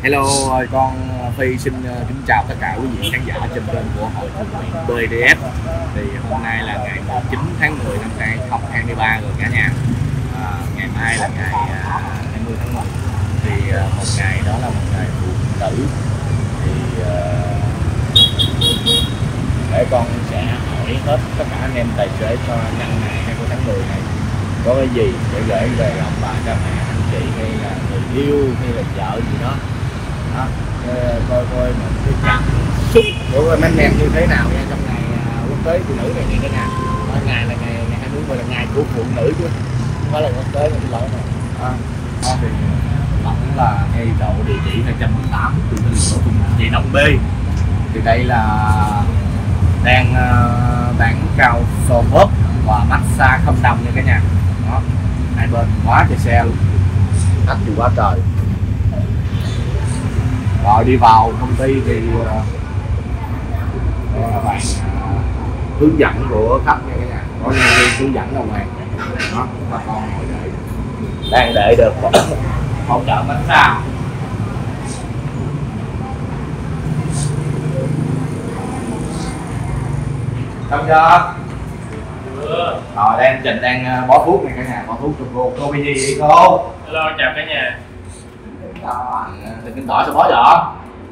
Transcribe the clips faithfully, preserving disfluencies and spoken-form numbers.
Hello, con Phi xin kính chào tất cả quý vị khán giả trên kênh của Hội Thiện Nguyện bê đê ép. Thì hôm nay là ngày mười chín tháng mười năm hai nghìn không trăm hai mươi ba rồi cả nhà. À, ngày mai là ngày hai mươi tháng mười. Thì một ngày đó là một ngày phụ nữ. Thì để con sẽ hỏi hết tất cả anh em tài xế cho nhân ngày hai mươi tháng mười này có cái gì để gửi về ông bà cha mẹ anh chị hay là người yêu hay là vợ gì đó. Đó, coi coi một cái cảm xúc của mấy anh em như thế nào nha trong ngày quốc tế phụ nữ này như thế nào. Mỗi ngày là ngày ngày hai mươi tháng mười là ngày của phụ nữ chứ không phải là quốc tế là lỗi này. À, đó thì vẫn là ngay chỗ địa chỉ hai trăm mười tám từ thành phố Thuận Trị Đông B. Thì đây là đang bán cao so bóp và massage không đồng nha cả nhà. Đó, hai bên quá trời xe luôn, khách thì quá trời. Rồi đi vào công ty thì uh, các bạn uh, hướng dẫn của khách nha cả nhà, có nhân viên hướng dẫn đâu này. Đó, bà con ngồi đợi, đang đợi được hỗ trợ massage. Xong chưa? Ừ. Rồi đang Trình đang bó thuốc này cả nhà, bó thuốc cho cô. Cô bị gì vậy cô? Hello, chào cả nhà. Đó, thì kinh tỏi sao bó vậy?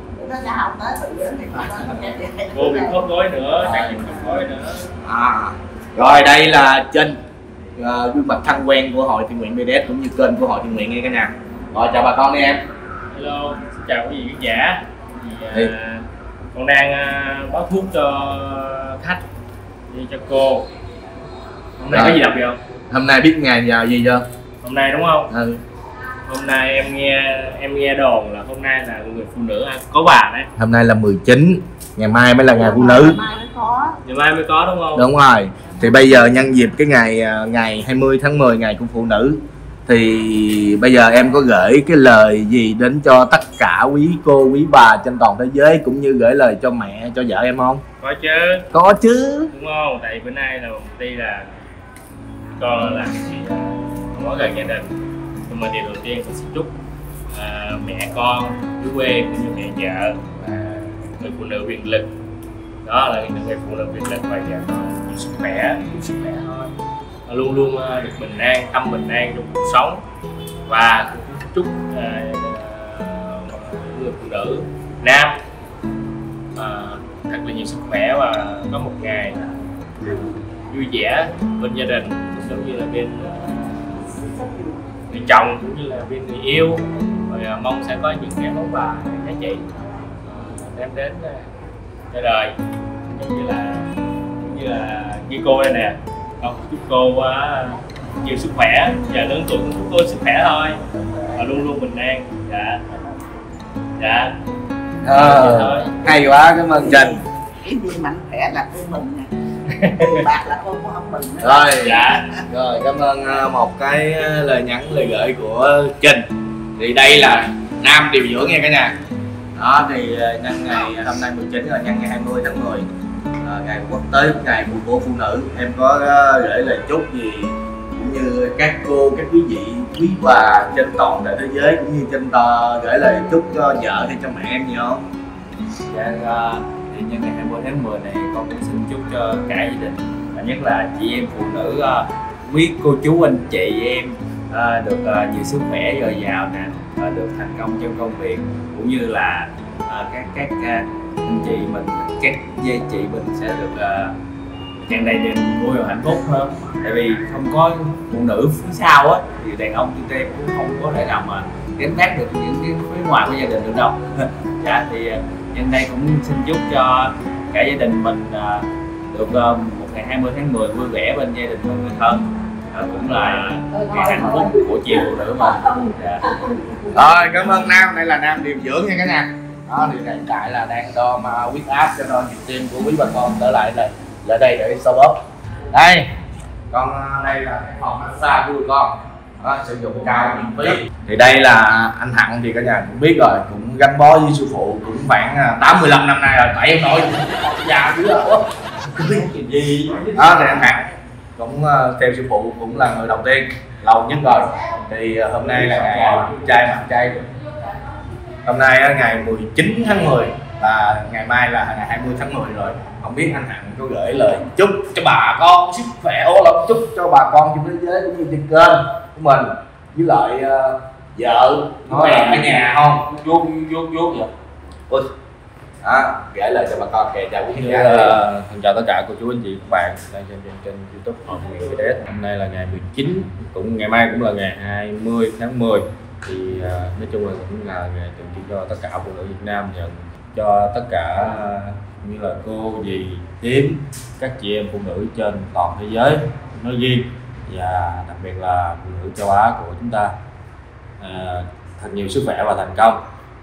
Cô bị khớp gối nữa, đang bị khớp gối nữa. À, rồi đây là trên uh, gương mặt thân quen của Hội Thiện Nguyện bê đê ép cũng như kênh của Hội Thiện Nguyện nghe cả nhà. Rồi chào bà con đi em. Hello, xin chào quý vị khán giả. Thì, uh, con đang uh, bó thuốc cho khách, đi cho cô. Hôm nay rồi. Có gì đặc biệt không? Hôm nay biết ngày giờ gì chưa? Hôm nay đúng không? Ừ. Hôm nay em nghe em nghe đồn là hôm nay là người phụ nữ có bà đấy. Hôm nay là mười chín, ngày mai mới là ngày phụ nữ. Ngày mai mới có. Ngày mai mới có đúng không? Đúng rồi. Thì bây giờ nhân dịp cái ngày ngày hai mươi tháng mười ngày của phụ nữ thì bây giờ em có gửi cái lời gì đến cho tất cả quý cô quý bà trên toàn thế giới cũng như gửi lời cho mẹ cho vợ em không? Có chứ. Có chứ. Đúng không? Tại bữa nay là một ty là con là có gần gia đình. Nhưng mà điều đầu tiên tôi xin chúc à, mẹ con dưới quê cũng như mẹ vợ và người phụ nữ quyền lực, đó là những người phụ nữ quyền lực và vợ con sức khỏe, sức khỏe thôi, và luôn luôn được bình an, tâm bình an trong cuộc sống. Và chúc à, người phụ nữ nam à, thật là nhiều sức khỏe và có một ngày vui vẻ bên gia đình giống như là bên người chồng cũng như là bên người yêu. Rồi à, mong sẽ có những cái món quà giá trị uh, đem đến uh, cho đời, giống như là giống như là như cô đây nè. Con chúc cô uh, nhiều sức khỏe, giờ lớn tuổi cũng chúc cô sức khỏe thôi và luôn luôn bình an. Dạ dạ à, thôi. Hay quá, cảm ơn Trình. Cái gì mạnh khỏe là tôi mừng nè, bạc là cô cũng không mừng nữa. Rồi dạ rồi, cảm ơn một cái lời nhắn lời gửi của Trình. Thì đây là nam điều dưỡng nha cả nhà. Đó thì nhân ngày hôm nay mười chín là nhân ngày hai mươi tháng mười, à, ngày quốc tế ngày của cô phụ nữ, em có gửi lời chúc gì cũng như các cô các quý vị quý bà trên toàn thế giới cũng như trên tờ gửi lời chúc cho vợ hay cho mẹ em gì không? Dạ, thì nhân ngày hai mươi tháng mười này con cũng xin chúc cho cả gia đình và nhất là chị em phụ nữ, quý cô chú anh chị em được nhiều sức khỏe dồi dào nè, được thành công trong công việc cũng như là các các anh chị mình, các dây chị mình sẽ được tràn đầy niềm vui và hạnh phúc hơn. Tại vì không có phụ nữ phía sau á thì đàn ông chúng ta cũng không có thể nào mà gánh vác được những cái phía ngoài của gia đình được đâu. Dạ thì nhân đây cũng xin chúc cho cả gia đình mình được một ngày hai mươi tháng mười vui vẻ bên gia đình và người thân. Đó cũng là cái hạnh phúc của chị phụ nữ mà. Dạ. Rồi cảm ơn Nam, đây là Nam điều dưỡng nha cả nhà. Đó thì hiện tại là đang đo mà huyết áp cho đo nhịp tim của quý bà con trở lại đây, lại đây để so bóp. Đây con, đây là cái phòng massage của tụi con. Đó, sử dụng cao miễn phí. Thì đây là anh Hận thì cả nhà cũng biết rồi, cũng gắn bó với sư phụ cũng khoảng tám mươi lăm năm nay rồi, tại em nội già dữ rồi. Cái gì đó thì anh Hận cũng theo sư phụ cũng là người đầu tiên lâu nhất rồi. Thì hôm nay là ngày trai mặt trai Hôm nay á, ngày mười chín tháng mười và ngày mai là ngày hai mươi tháng mười rồi. Không biết anh Hằng có gửi lời chúc cho bà con sức khỏe, ô lộc chúc cho bà con trên thế giới cũng như trên kênh của mình với lại uh, vợ mẹ ở nhà không? vuốt vuốt vuốt vậy. Ui. Đó, gửi lời cho bà con kể chào quý khán giả. Xin chào tất cả cô chú anh chị các bạn đang xem trên kênh YouTube Hồng Nguyện vê ét. Hôm nay là ngày mười chín, cũng ngày mai cũng là ngày hai mươi tháng mười. Thì uh, nói chung là cũng là ngày tượng trưng cho tất cả phụ nữ Việt Nam, nhận cho tất cả uh, như là cô, dì, thím, các chị em phụ nữ trên toàn thế giới nói riêng và đặc biệt là phụ nữ châu Á của chúng ta uh, thật nhiều sức khỏe và thành công.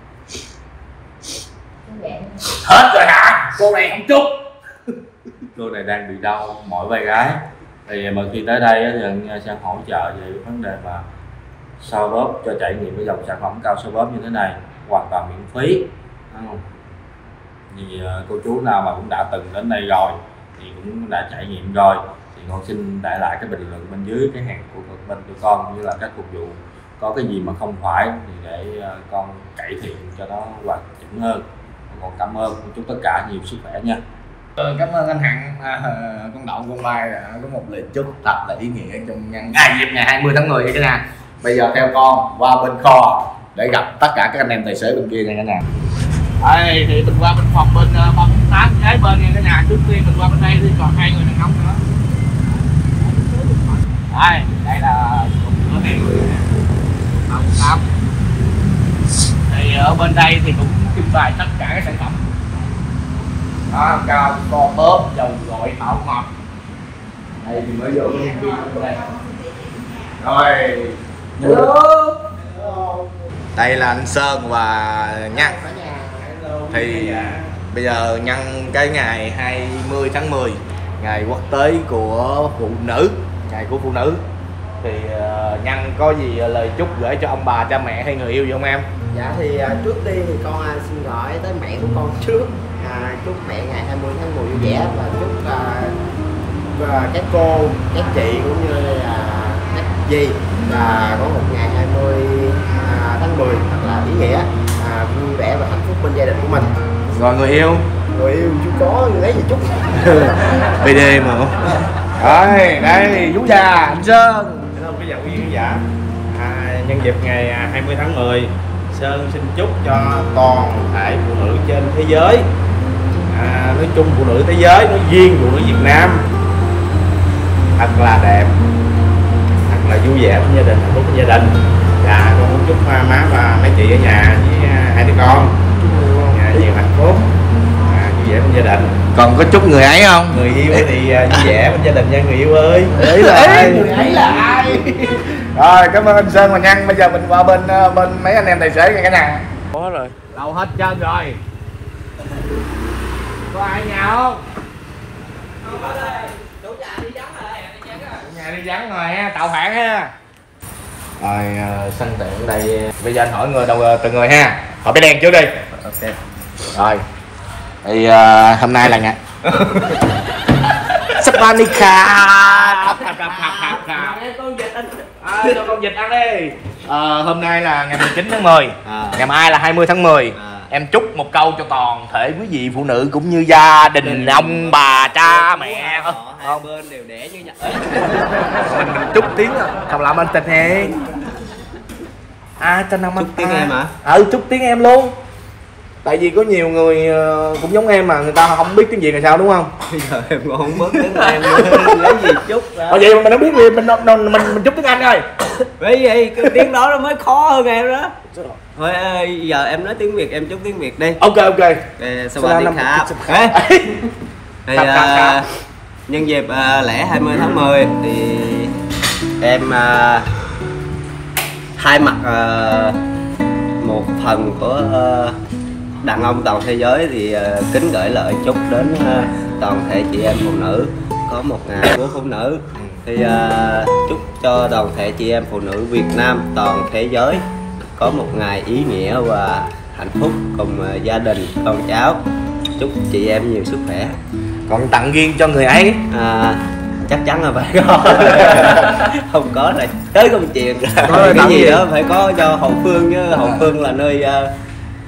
Hết rồi hả? Cô này không chúc. Cô này đang bị đau mỏi vai gái. Thì mà khi tới đây thì anh sẽ hỗ trợ về vấn đề mà xoa bóp, cho trải nghiệm cái dòng sản phẩm cao xoa bóp như thế này hoàn toàn miễn phí. Không? Thì cô chú nào mà cũng đã từng đến đây rồi thì cũng đã trải nghiệm rồi thì con xin để lại cái bình luận bên dưới cái hàng của bên tụi con, như là các phục vụ có cái gì mà không phải thì để con cải thiện cho nó hoàn chỉnh hơn. Con cảm ơn, chúc tất cả nhiều sức khỏe nha. Cảm ơn anh Hằng, à, con Đậu con Mai có một lời chúc thật là ý nghĩa trong nhân ngày dịp ngày hai mươi tháng mười cả nhà. Bây giờ theo con qua bên kho để gặp tất cả các anh em tài xế bên kia nha cả nhà. Đây thì mình qua bên phòng bên ba bốn tám kế bên nha cả nhà. Trước tiên mình qua bên đây thì còn hai người đàn ông nữa. Đây, đây là cửa hàng ba bốn tám. Thì ở bên đây thì cũng trưng bày tất cả các sản phẩm. Đó, cao co bóp, dầu gội, thảo ngọt. Đây thì mới vô cái nhân viên của đây. Rồi. Đây là anh Sơn và Nhân. Thì bây giờ nhân cái ngày hai mươi tháng mười, ngày quốc tế của phụ nữ, ngày của phụ nữ, thì uh, Nhân có gì lời chúc gửi cho ông bà, cha mẹ hay người yêu gì không em? Dạ thì uh, trước tiên thì con uh, xin gửi tới mẹ của con trước, à, chúc mẹ ngày hai mươi tháng mười vui vẻ, và chúc uh, uh, các cô, các chị cũng như là các dì là có một ngày hai mươi tháng mười thật là ý nghĩa, à, vui vẻ và hạnh phúc bên gia đình của mình. Rồi người yêu? Người yêu chưa có, lấy gì chúc. bê đê mà. Rồi, đây Vũ già, anh Sơn. Hello quý vị quý giả. À, nhân dịp ngày hai mươi tháng mười, Sơn xin chúc cho toàn thể phụ nữ trên thế giới, à, nói chung phụ nữ thế giới, nói riêng phụ nữ Việt Nam thật là đẹp, thật là vui vẻ với gia đình, hạnh phúc với gia đình. Và con muốn chúc má và mấy chị ở nhà với hai đứa con nhà nhiều hạnh phúc, à, vui vẻ với gia đình. Còn có chúc người ấy không? Người yêu thì vui vẻ với gia đình nha người yêu ơi. Đấy là ai? Người ấy là ai? Rồi, cảm ơn anh Sơn và Nhân. Bây giờ mình qua bên bên mấy anh em tài xế nha cả nhà. Có rồi. Đâu hết trơn rồi. Có ai nhà không? Không có đây. Chủ nhà đi vắng rồi. Chủ nhà đi vắng rồi ha, tạo phản ha. Rồi, sân tiện ở đây. Bây giờ anh hỏi người đầu từng người ha. Hỏi cái đen trước đi. Ok. Rồi. Thì uh, hôm nay là ngày Sapanica. Khập khập khập khập khập. Con vịt anh. À, cho con vịt ăn đi. À, hôm nay là ngày mười chín tháng mười, à. ngày mai là hai mươi tháng mười. À. Em chúc một câu cho toàn thể quý vị phụ nữ cũng như gia đình, đình ông bà cha mẹ. Họ, hai không. Bên đều đẻ như vậy. mình, mình chúc tiếng không làm anh tình he. À cho năm anh chúc tiếng em hả? Ừ, chúc tiếng em luôn. Tại vì có nhiều người cũng giống em mà người ta không biết tiếng Việt là sao, đúng không? Bây giờ em còn không biết tiếng em nữa, lấy gì chúc ra. Vậy mà mình không biết gì, mình mình mình, mình chúc tiếng Anh thôi. Bởi vì cái tiếng đó nó mới khó hơn em đó. Thôi giờ em nói tiếng Việt, em chúc tiếng Việt đi. Ok ok. Sawadee khap. Thì uh, nhân dịp uh, lễ hai mươi tháng mười thì em uh, thay mặt uh, một phần của uh, đàn ông toàn thế giới thì uh, kính gửi lời chúc đến uh, toàn thể chị em phụ nữ có một ngày của phụ nữ. Thì uh, chúc cho toàn thể chị em phụ nữ Việt Nam toàn thế giới có một ngày ý nghĩa và hạnh phúc cùng uh, gia đình, con cháu. Chúc chị em nhiều sức khỏe. Còn tặng riêng cho người ấy à, chắc chắn là phải có. Không có là tới công chuyện. Cái gì đó phải có cho hậu phương, chứ hậu phương là nơi uh,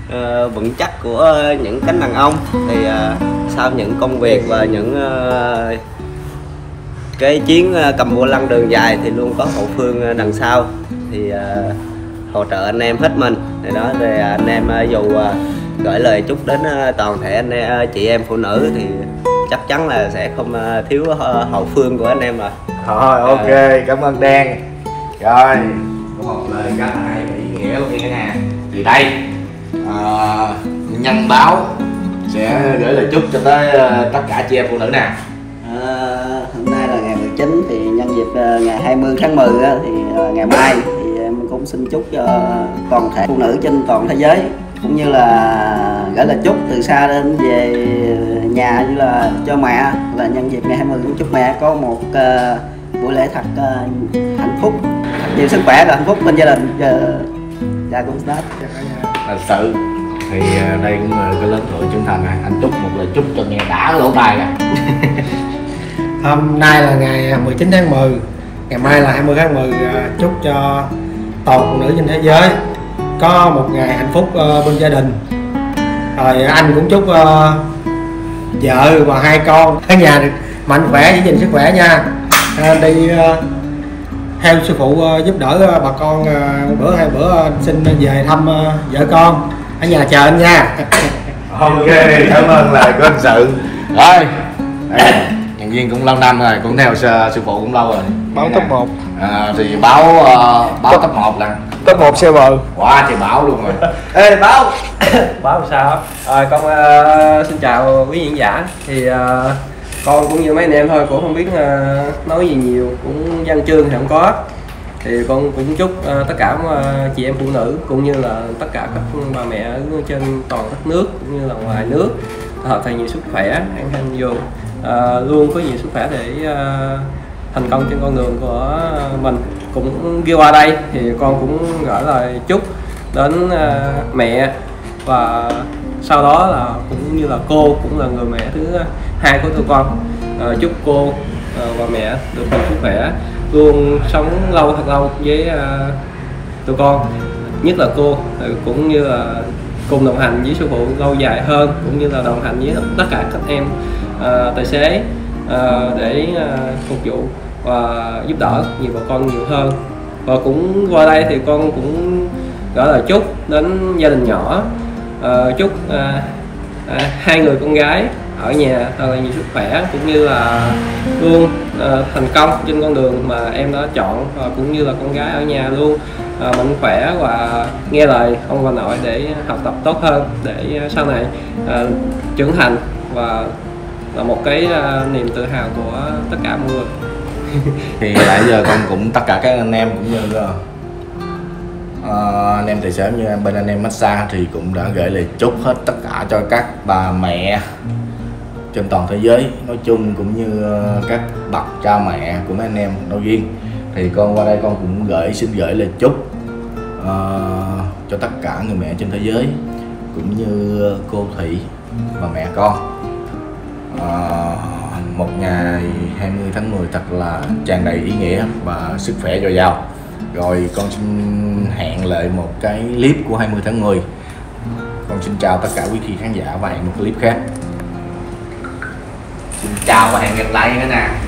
uh, vững chắc của những cánh đàn ông. Thì uh, sau những công việc và những uh, cái chuyến cầm vô lăng đường dài thì luôn có hậu phương đằng sau thì uh, hỗ trợ anh em hết mình. Thì đó thì anh em uh, dù uh, gửi lời chúc đến uh, toàn thể anh em, uh, chị em phụ nữ thì chắc chắn là sẽ không uh, thiếu uh, hậu phương của anh em rồi. Thôi ok, uh, cảm ơn Đen. Rồi có một lời ca tài ý nghĩa luôn cả nhà. Thì đây uh, nhân báo sẽ gửi lời chúc cho tới uh, tất cả chị em phụ nữ nè. À, hôm nay là ngày mười chín thì nhân dịp uh, ngày hai mươi tháng mười á, thì uh, ngày mai thì em cũng xin chúc cho toàn thể phụ nữ trên toàn thế giới cũng như là gửi lời chúc từ xa đến về nhà như là cho mẹ, là nhân dịp ngày hai mươi cũng chúc mẹ có một uh, buổi lễ thật uh, hạnh phúc, thật nhiều sức khỏe và hạnh phúc bên gia đình. Dạ cũng hết. Thật sự thì đây cũng là cái lớn tuổi trưởng thành này, anh chúc một lời chúc cho nghe đã lỗ tai nè. Hôm nay là ngày mười chín tháng mười, ngày mai là hai mươi tháng mười, chúc cho toàn phụ nữ trên thế giới có một ngày hạnh phúc uh, bên gia đình. Rồi anh cũng chúc uh, vợ và hai con ở nhà được mạnh khỏe, giữ gìn sức khỏe nha. Uh, đi uh, theo sư phụ uh, giúp đỡ uh, bà con uh, bữa hai bữa uh, xin về thăm uh, vợ con ở nhà chờ anh nha. Ok, cảm ơn lời của anh Sự. Rồi đây, nhân viên cũng lâu năm rồi, cũng theo sư, sư phụ cũng lâu rồi. Báo top một à, thì báo uh, báo top một là top một server. Wow, thì báo luôn rồi. Ê báo Báo sao? À, con uh, xin chào quý diễn giả. Thì uh, con cũng như mấy anh em thôi, cũng không biết uh, nói gì nhiều, cũng văn chương thì không có. Thì con cũng chúc uh, tất cả uh, chị em phụ nữ cũng như là tất cả các bà mẹ ở trên toàn đất nước cũng như là ngoài nước thật là nhiều sức khỏe, an khang vô, uh, luôn có nhiều sức khỏe để uh, thành công trên con đường của mình. Cũng ghi qua đây thì con cũng gửi lời chúc đến uh, mẹ, và sau đó là cũng như là cô cũng là người mẹ thứ hai của tụi con. Uh, chúc cô uh, và mẹ được nhiều sức khỏe, luôn sống lâu thật lâu với uh, tụi con, nhất là cô uh, cũng như là cùng đồng hành với sư phụ lâu dài hơn, cũng như là đồng hành với tất cả các em uh, tài xế uh, để uh, phục vụ và giúp đỡ nhiều bà con nhiều hơn. Và cũng qua đây thì con cũng gửi lời chúc đến gia đình nhỏ, uh, chúc uh, uh, hai người con gái ở nhà thật là nhiều sức khỏe, cũng như là luôn uh, thành công trên con đường mà em đã chọn, và cũng như là con gái ở nhà luôn uh, mạnh khỏe và nghe lời ông bà nội để học tập tốt hơn, để uh, sau này uh, trưởng thành và là một cái uh, niềm tự hào của tất cả mọi người. Thì nãy giờ con cũng tất cả các anh em cũng như uh, anh em tài xế như bên anh em massage thì cũng đã gửi lời chúc hết tất cả cho các bà mẹ trên toàn thế giới nói chung, cũng như uh, các bậc cha mẹ của mấy anh em nói riêng. Thì con qua đây con cũng gửi xin gửi lời chúc uh, cho tất cả người mẹ trên thế giới, cũng như cô Thị và mẹ con uh, một ngày hai mươi tháng mười thật là tràn đầy ý nghĩa và sức khỏe dồi dào. Rồi con xin hẹn lại một cái clip của hai mươi tháng mười. Con xin chào tất cả quý vị khán giả và hẹn một clip khác. Xin chào và hẹn gặp lại nữa nè.